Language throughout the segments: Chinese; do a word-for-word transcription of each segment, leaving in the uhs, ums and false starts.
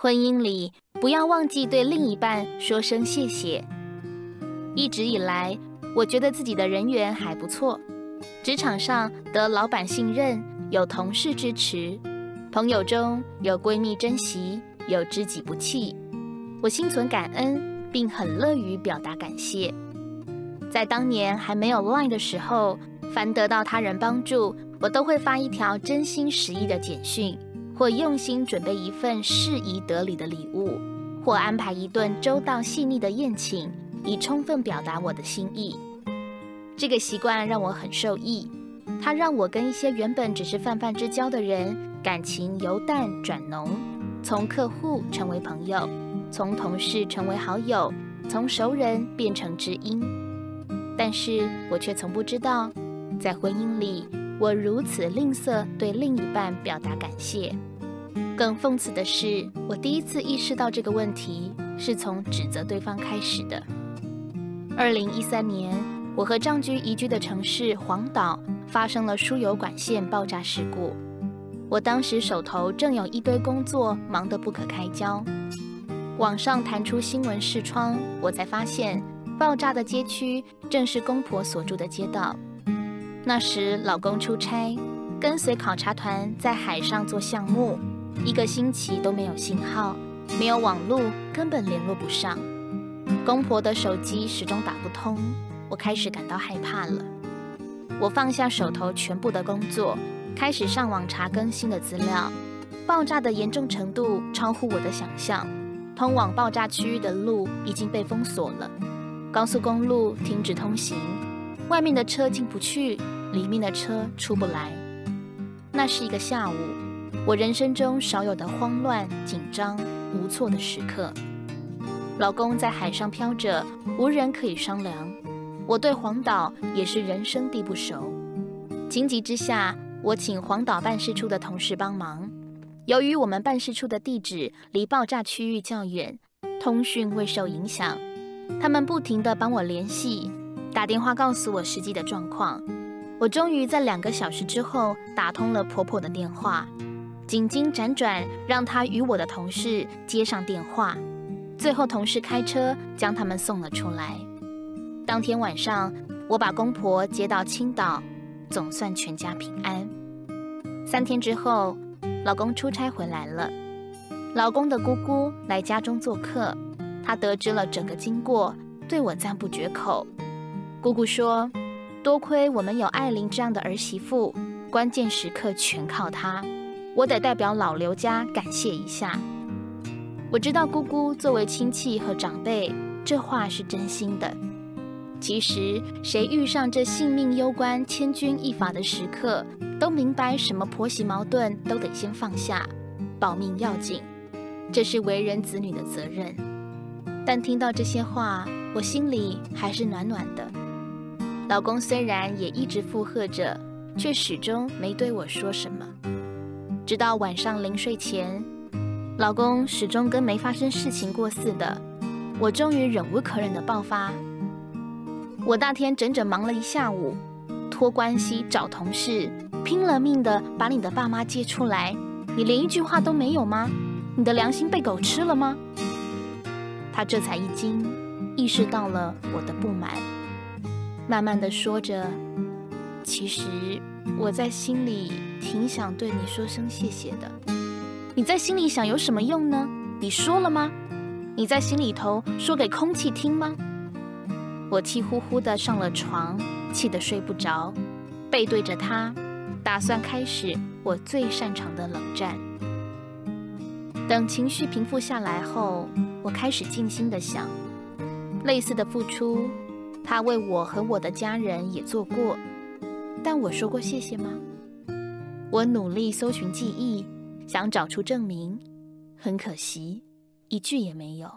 婚姻里不要忘记对另一半说声谢谢。一直以来，我觉得自己的人缘还不错，职场上得老板信任，有同事支持，朋友中有闺蜜珍惜，有知己不弃。我心存感恩，并很乐于表达感谢。在当年还没有 Line 的时候，凡得到他人帮助，我都会发一条真心实意的简讯，或用心准备一份适宜得礼的礼物，或安排一顿周到细腻的宴请，以充分表达我的心意。这个习惯让我很受益，它让我跟一些原本只是泛泛之交的人，感情由淡转浓，从客户成为朋友，从同事成为好友，从熟人变成知音。但是我却从不知道，在婚姻里，我如此吝啬对另一半表达感谢。更讽刺的是，我第一次意识到这个问题，是从指责对方开始的。二零一三年，我和丈居移居的城市黄岛发生了输油管线爆炸事故。我当时手头正有一堆工作，忙得不可开交。网上弹出新闻视窗，我才发现爆炸的街区正是公婆所住的街道。那时老公出差，跟随考察团在海上做项目，一个星期都没有信号，没有网路，根本联络不上。公婆的手机始终打不通，我开始感到害怕了。我放下手头全部的工作，开始上网查更新的资料。爆炸的严重程度超乎我的想象，通往爆炸区域的路已经被封锁了，高速公路停止通行，外面的车进不去，里面的车出不来。那是一个下午，我人生中少有的慌乱、紧张、无措的时刻。老公在海上漂着，无人可以商量。我对黄岛也是人生地不熟。情急之下，我请黄岛办事处的同事帮忙。由于我们办事处的地址离爆炸区域较远，通讯未受影响，他们不停地帮我联系，打电话告诉我实际的状况。我终于在两个小时之后打通了婆婆的电话，几经辗转让她与我的同事接上电话，最后同事开车将他们送了出来。当天晚上，我把公婆接到青岛，总算全家平安。三天之后，老公出差回来了，老公的姑姑来家中做客，她得知了整个经过，对我赞不绝口。姑姑说，多亏我们有艾琳这样的儿媳妇，关键时刻全靠她，我得代表老刘家感谢一下。我知道姑姑作为亲戚和长辈，这话是真心的。其实谁遇上这性命攸关、千钧一发的时刻，都明白什么婆媳矛盾都得先放下，保命要紧，这是为人子女的责任。但听到这些话，我心里还是暖暖的。老公虽然也一直附和着，却始终没对我说什么。直到晚上临睡前，老公始终跟没发生事情过似的，我终于忍无可忍的爆发。我那天整整忙了一下午，托关系找同事，拼了命的把你的爸妈接出来，你连一句话都没有吗？你的良心被狗吃了吗？他这才一惊，意识到了我的不满，慢慢的说着，其实我在心里挺想对你说声谢谢的。你在心里想有什么用呢？你说了吗？你在心里头说给空气听吗？我气呼呼的上了床，气得睡不着，背对着他，打算开始我最擅长的冷战。等情绪平复下来后，我开始静心的想，类似的付出，他为我和我的家人也做过，但我说过谢谢吗？我努力搜寻记忆，想找出证明，很可惜，一句也没有。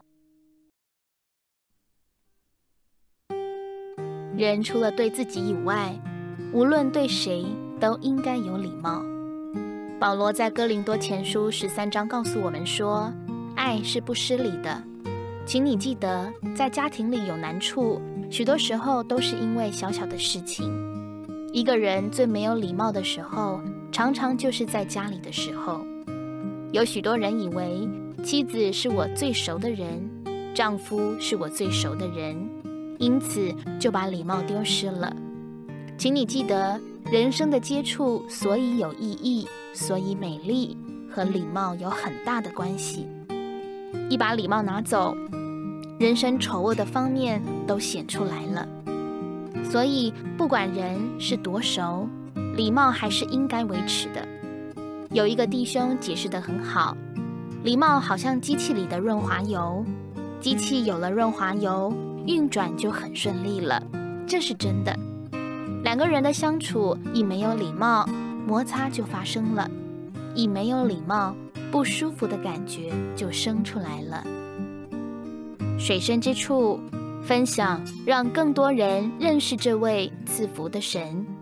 人除了对自己以外，无论对谁都应该有礼貌。保罗在哥林多前书十三章告诉我们说，爱是不失礼的。请你记得，在家庭里有难处，许多时候都是因为小小的事情。一个人最没有礼貌的时候，常常就是在家里的时候。有许多人以为妻子是我最熟的人，丈夫是我最熟的人，因此就把礼貌丢失了。请你记得，人生的接触所以有意义，所以美丽，和礼貌有很大的关系。一把礼貌拿走，人生丑恶的方面都显出来了。所以不管人是多熟，礼貌还是应该维持的。有一个弟兄解释得很好，礼貌好像机器里的润滑油，机器有了润滑油，运转就很顺利了，这是真的。两个人的相处，一没有礼貌，摩擦就发生了；一没有礼貌，不舒服的感觉就生出来了。水深之处，分享让更多人认识这位赐福的神。